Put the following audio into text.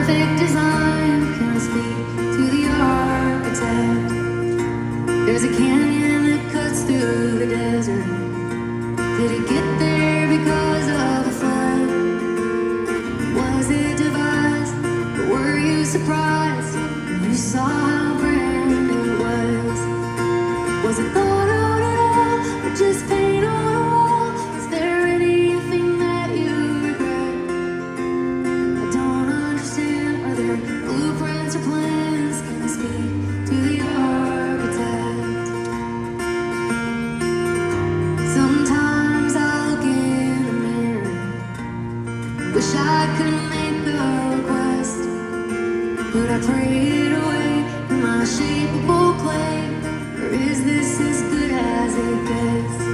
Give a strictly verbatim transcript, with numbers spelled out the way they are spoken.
perfect design. Can I speak to the architect? There's a canyon that cuts through the desert. Did it get there because of a flood? Was it devised, or were you surprised when you saw how brand new it was? Was it thought out at all, or just paint on a wall? Is there anything that you regret? I don't understand. Are there blueprints or plans? Can I speak to the architect? Sometimes I look in the mirror, wish I could make a request, but I pray it away in my shapeable clay. Or is this as good as it gets?